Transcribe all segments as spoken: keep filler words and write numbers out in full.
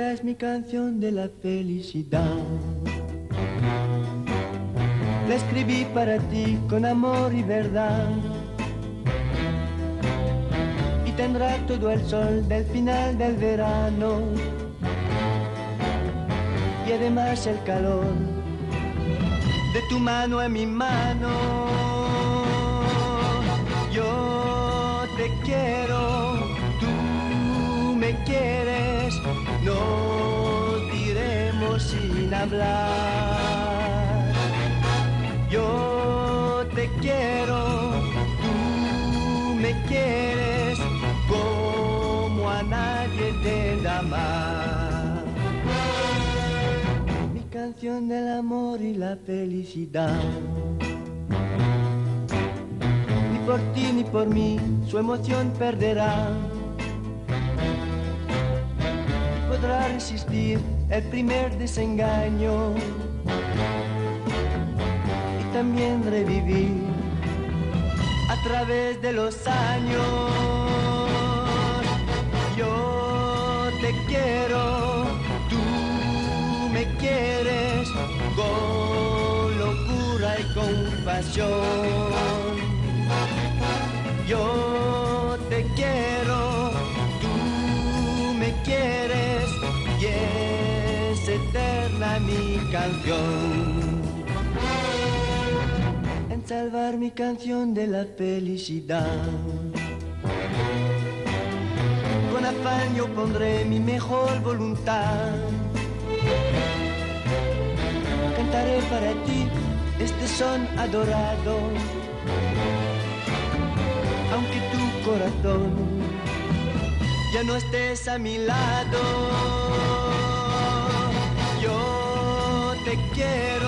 Esta es mi canción de la felicidad. La escribí para ti con amor y verdad. Y tendrá todo el sol del final del verano. Y además el calor de tu mano en mi mano. Yo te quiero, tú me quieres, nos diremos sin hablar. Yo te quiero, tú me quieres, como a nadie te da más. Mi canción del amor y la felicidad. Ni por ti ni por mí su emoción perderá. Podrá resistir el primer desengaño y también revivir a través de los años. Yo te quiero, tú me quieres, con locura y con pasión. Yo te quiero, tú me quieres, y es eterna mi canción. En salvar mi canción de la felicidad. Con afán yo pondré mi mejor voluntad. Cantaré para ti este son adorado, aunque tu corazón ya no estés a mi lado. Yo te quiero,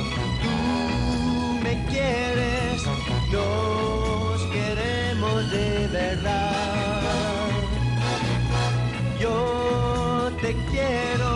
tú me quieres, nos queremos de verdad. Yo te quiero,